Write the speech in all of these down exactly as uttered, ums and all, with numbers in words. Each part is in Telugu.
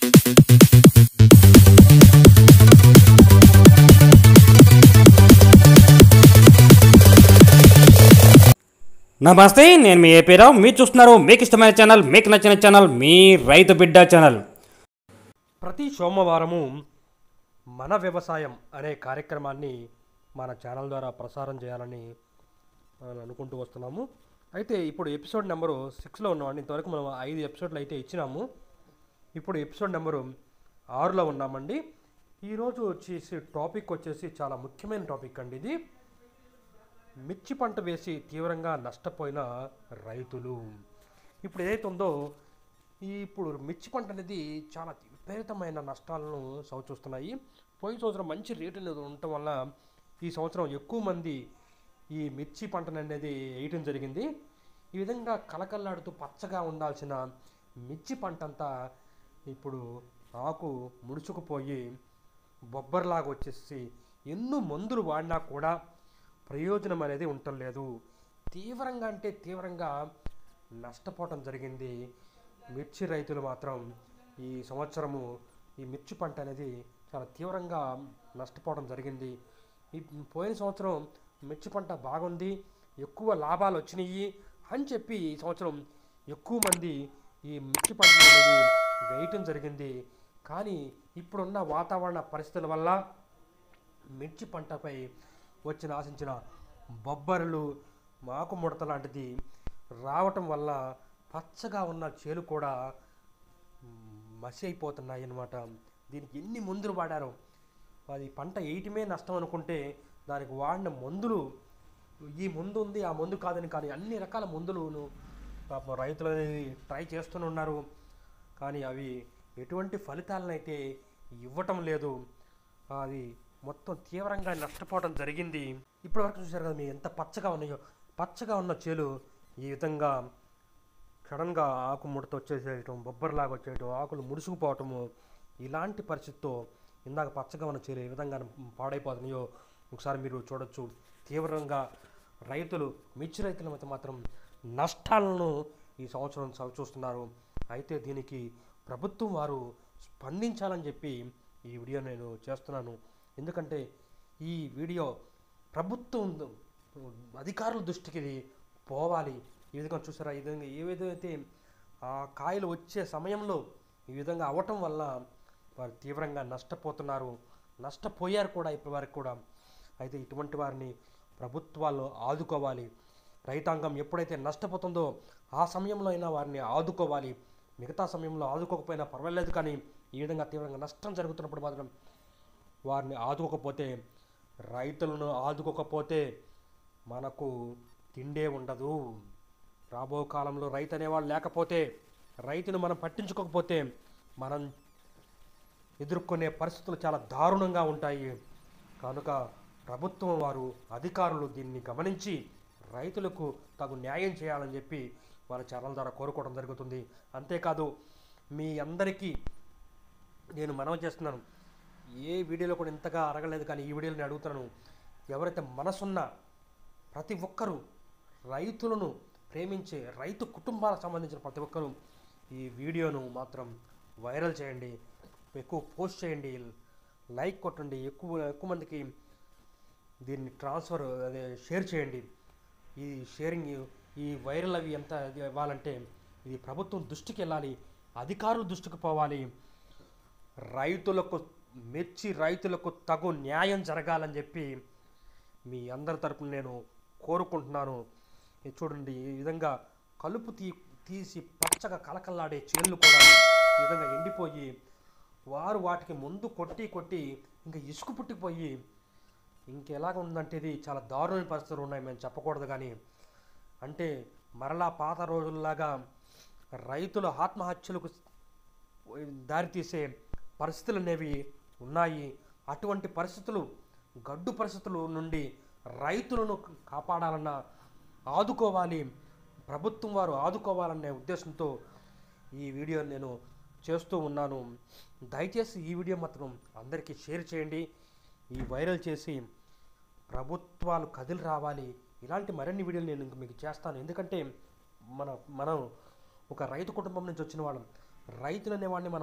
నమస్తే, నేను మీ ఏపీ రావు. మీరు చూస్తున్నారు మీకు ఇష్టమైన ఛానల్, మీకు నచ్చిన ఛానల్, మీ రైతు బిడ్డ ఛానల్. ప్రతి సోమవారము మన వ్యవసాయం అనే కార్యక్రమాన్ని మన ఛానల్ ద్వారా ప్రసారం చేయాలని అనుకుంటూ వస్తున్నాము. అయితే ఇప్పుడు ఎపిసోడ్ నెంబరు సిక్స్లో ఉన్నామండి. ఇంతవరకు మనం ఐదు ఎపిసోడ్లు అయితే ఇచ్చినాము. ఇప్పుడు ఎపిసోడ్ నెంబరు ఆరులో ఉన్నామండి. ఈరోజు వచ్చేసి టాపిక్ వచ్చేసి చాలా ముఖ్యమైన టాపిక్ అండి. ఇది మిర్చి పంట వేసి తీవ్రంగా నష్టపోయిన రైతులు. ఇప్పుడు ఏదైతే ఉందో ఈ ఇప్పుడు మిర్చి పంట అనేది చాలా విపరీతమైన నష్టాలను చవిచూస్తున్నాయి. పోయిన సంవత్సరం మంచి రేట్లు ఉండటం వల్ల ఈ సంవత్సరం ఎక్కువ మంది ఈ మిర్చి పంటను అనేది వేయటం జరిగింది. ఈ విధంగా కలకల్లాడుతూ పచ్చగా ఉండాల్సిన మిర్చి పంట అంతా ఇప్పుడు ఆకు ముడుచుకుపోయి బొబ్బర్లాగా వచ్చేసి ఎన్నో మందులు వాడినా కూడా ప్రయోజనం అనేది ఉండలేదు. తీవ్రంగా అంటే తీవ్రంగా నష్టపోవటం జరిగింది మిర్చి రైతులు మాత్రం. ఈ సంవత్సరము ఈ మిర్చి పంట అనేది చాలా తీవ్రంగా నష్టపోవడం జరిగింది. ఈ పోయిన సంవత్సరం మిర్చి పంట బాగుంది, ఎక్కువ లాభాలు వచ్చినాయి అని చెప్పి ఈ సంవత్సరం ఎక్కువ మంది ఈ మిర్చి పంట అనేది వేయటం జరిగింది. కానీ ఇప్పుడున్న వాతావరణ పరిస్థితుల వల్ల మిర్చి పంటపై వచ్చిన ఆశించిన బొబ్బర్లు, మాకు ముడత లాంటిది రావటం వల్ల పచ్చగా ఉన్న చేలు కూడా మసి అయిపోతున్నాయి అన్నమాట. దీనికి ఎన్ని మందులు వాడారో, అది పంట వేయటమే నష్టం అనుకుంటే దానికి వాడిన మందులు, ఈ మందు ఉంది ఆ మందు కాదని కానీ అన్ని రకాల మందులను పాపం రైతులు అనేది ట్రై చేస్తూనే ఉన్నారు. కానీ అవి ఎటువంటి ఫలితాలను అయితే ఇవ్వటం లేదు. అది మొత్తం తీవ్రంగా నష్టపోవడం జరిగింది. ఇప్పటి వరకు చూసారు కదా మీరు ఎంత పచ్చగా ఉన్నాయో. పచ్చగా ఉన్న చేలు ఈ విధంగా సడన్గా ఆకు ముడత వచ్చేసేయటం, బొబ్బర్లాగా వచ్చేయటం, ఆకులు ముడుచుకుపోవటము, ఇలాంటి పరిస్థితితో ఇందాక పచ్చగా ఉన్న చేలు ఏ విధంగా పాడైపోతున్నాయో ఒకసారి మీరు చూడొచ్చు. తీవ్రంగా రైతులు, మిర్చి రైతుల మధ్య మాత్రం నష్టాలను ఈ సంవత్సరం చూస్తున్నారు. అయితే దీనికి ప్రభుత్వం వారు స్పందించాలని చెప్పి ఈ వీడియో నేను చేస్తున్నాను. ఎందుకంటే ఈ వీడియో ప్రభుత్వం అధికారుల దృష్టికి ఇది పోవాలి. ఈ విధంగా చూసారా, ఈ విధంగా ఏ విధమైతే ఆ కాయలు వచ్చే సమయంలో ఈ విధంగా అవ్వటం వల్ల వారు తీవ్రంగా నష్టపోతున్నారు, నష్టపోయారు కూడా ఇప్పటి వరకు కూడా. అయితే ఇటువంటి వారిని ప్రభుత్వాలు ఆదుకోవాలి. రైతాంగం ఎప్పుడైతే నష్టపోతుందో ఆ సమయంలో అయినా వారిని ఆదుకోవాలి. మిగతా సమయంలో ఆదుకోకపోయినా పర్వాలేదు, కానీ ఈ విధంగా తీవ్రంగా నష్టం జరుగుతున్నప్పుడు మాత్రం వారిని ఆదుకోకపోతే, రైతులను ఆదుకోకపోతే మనకు తిండే ఉండదు. రాబో కాలంలో రైతు అనేవాళ్ళు లేకపోతే, రైతును మనం పట్టించుకోకపోతే మనం ఎదుర్కొనే పరిస్థితులు చాలా దారుణంగా ఉంటాయి. కనుక ప్రభుత్వం వారు, అధికారులు దీన్ని గమనించి రైతులకు తగు న్యాయం చేయాలని చెప్పి మన ఛానల్ ద్వారా కోరుకోవడం జరుగుతుంది. అంతేకాదు మీ అందరికీ నేను మనవి చేస్తున్నాను, ఏ వీడియోలో కూడా ఇంతగా అడగలేదు కానీ ఈ వీడియోని అడుగుతున్నాను. ఎవరైతే మనసున్న ప్రతి ఒక్కరూ, రైతులను ప్రేమించే రైతు కుటుంబాలకు సంబంధించిన ప్రతి ఒక్కరూ ఈ వీడియోను మాత్రం వైరల్ చేయండి, ఎక్కువ పోస్ట్ చేయండి, లైక్ కొట్టండి, ఎక్కువ ఎక్కువ మందికి దీన్ని ట్రాన్స్ఫర్ అదే షేర్ చేయండి. ఈ షేరింగ్, ఈ వైరల్ అవి ఎంత ఇవ్వాలంటే ఇది ప్రభుత్వం దృష్టికి వెళ్ళాలి, అధికారుల దృష్టికి పోవాలి. రైతులకు, మిర్చి రైతులకు తగు న్యాయం జరగాలని చెప్పి మీ అందరి తరపున నేను కోరుకుంటున్నాను. ఇది చూడండి, ఈ విధంగా కలుపు తీ తీసి పచ్చగా కలకల్లాడే చేళ్ళు కూడా ఈ విధంగా ఎండిపోయి, వారు వాటికి ముందు కొట్టి కొట్టి ఇంకా ఇసుకు పుట్టిపోయి ఇంకెలాగ ఉందంటే ఇది చాలా దారుణమైన పరిస్థితులు ఉన్నాయి. మేము చెప్పకూడదు కానీ, అంటే మరలా పాత రోజుల్లాగా రైతుల ఆత్మహత్యలకు దారితీసే పరిస్థితులు అనేవి ఉన్నాయి. అటువంటి పరిస్థితులు, గడ్డు పరిస్థితుల నుండి రైతులను కాపాడాలన్నా, ఆదుకోవాలి, ప్రభుత్వం వారు ఆదుకోవాలనే ఉద్దేశంతో ఈ వీడియో నేను చేస్తూ ఉన్నాను. దయచేసి ఈ వీడియో మాత్రం అందరికీ షేర్ చేయండి, ఈ వైరల్ చేసి ప్రభుత్వాలు కదిలి రావాలి. ఇలాంటి మరిన్ని వీడియోలు నేను మీకు చేస్తాను. ఎందుకంటే మన మనం ఒక రైతు కుటుంబం నుంచి వచ్చిన వాళ్ళం. రైతులు అనేవాడిని మనం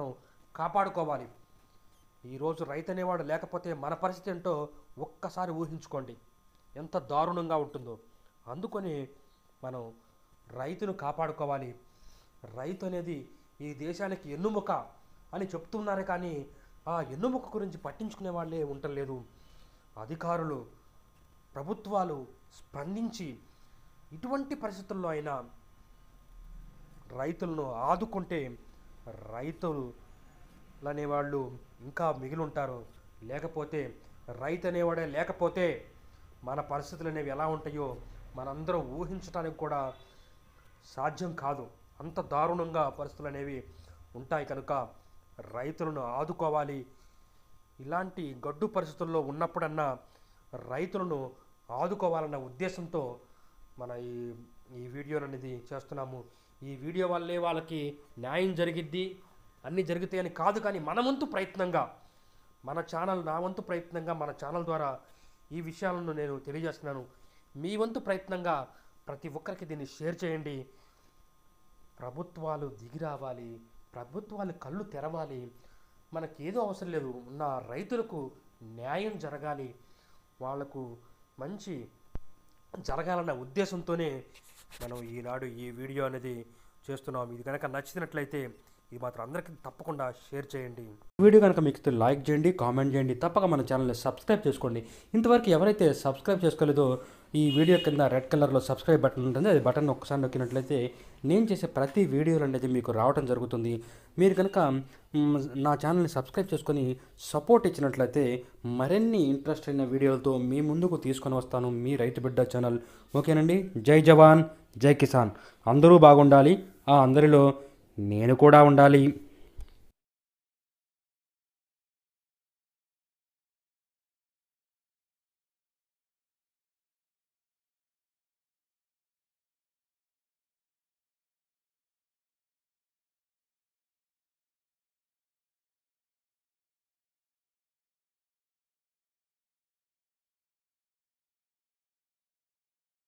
కాపాడుకోవాలి. ఈరోజు రైతు అనేవాడు లేకపోతే మన పరిస్థితి ఏంటో ఒక్కసారి ఊహించుకోండి, ఎంత దారుణంగా ఉంటుందో. అందుకని మనం రైతును కాపాడుకోవాలి. రైతు అనేది ఈ దేశానికి ఎన్నుముక అని చెప్తున్నారు, కానీ ఆ ఎన్నుముక గురించి పట్టించుకునే వాళ్ళే ఉండలేదు. అధికారులు, ప్రభుత్వాలు స్పందించి ఇటువంటి పరిస్థితుల్లో అయినా రైతులను ఆదుకుంటే రైతులు అనేవాళ్ళు ఇంకా మిగిలి ఉంటారు. లేకపోతే రైతు అనేవాడే లేకపోతే మన పరిస్థితులు అనేవి ఎలా ఉంటాయో మనందరం ఊహించడానికి కూడా సాధ్యం కాదు. అంత దారుణంగా పరిస్థితులు అనేవి ఉంటాయి. కనుక రైతులను ఆదుకోవాలి. ఇలాంటి గడ్డు పరిస్థితుల్లో ఉన్నప్పుడన్నా రైతులను ఆదుకోవాలన్న ఉద్దేశంతో మన ఈ ఈ వీడియోలు అనేది చేస్తున్నాము. ఈ వీడియో వల్లే వాళ్ళకి న్యాయం జరిగిద్ది, అన్నీ జరుగుతాయని కాదు, కానీ మన వంతు ప్రయత్నంగా, మన ఛానల్ నా వంతు ప్రయత్నంగా మన ఛానల్ ద్వారా ఈ విషయాలను నేను తెలియజేస్తున్నాను. మీ వంతు ప్రయత్నంగా ప్రతి ఒక్కరికి దీన్ని షేర్ చేయండి. ప్రభుత్వాలు దిగి రావాలి, ప్రభుత్వాలు కళ్ళు తెరవాలి. మనకేదో అవసరం లేదు, ఉన్న రైతులకు న్యాయం జరగాలి, వాళ్లకు మంచి జరగాలన్న ఉద్దేశంతోనే మనం ఈనాడు ఈ వీడియో అనేది చేస్తున్నాం. ఇది కనుక నచ్చినట్లయితే ఇది మాత్రం అందరికీ తప్పకుండా షేర్ చేయండి. వీడియో కనుక మీకు లైక్ చేయండి, కామెంట్ చేయండి, తప్పక మన ఛానల్ని సబ్స్క్రైబ్ చేసుకోండి. ఇంతవరకు ఎవరైతే సబ్స్క్రైబ్ చేసుకోలేదో ఈ వీడియో కింద రెడ్ కలర్లో సబ్స్క్రైబ్ బటన్ ఉంటుంది, అది బటన్ ఒక్కసారి నొక్కినట్లయితే నేను చేసే ప్రతి వీడియోలు అనేది మీకు రావడం జరుగుతుంది. మీరు కనుక నా ఛానల్ని సబ్స్క్రైబ్ చేసుకొని సపోర్ట్ ఇచ్చినట్లయితే మరిన్ని ఇంట్రెస్ట్ అయిన వీడియోలతో మీ ముందుకు తీసుకొని వస్తాను, మీ రైతు బిడ్డ ఛానల్. ఓకేనండి. జై జవాన్, జై కిసాన్. అందరూ బాగుండాలి, ఆ అందరిలో నేను కూడా ఉండాలి.